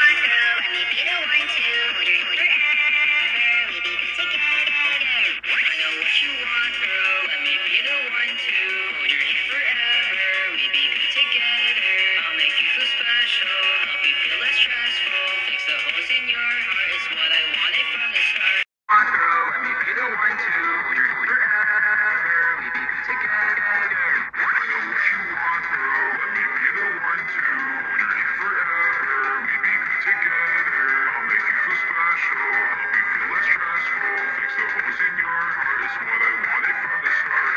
want to, let me be the one to hold your hand.